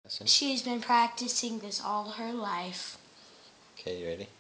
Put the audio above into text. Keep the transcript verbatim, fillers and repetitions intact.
Listen. She's been practicing this all her life. Okay, you ready?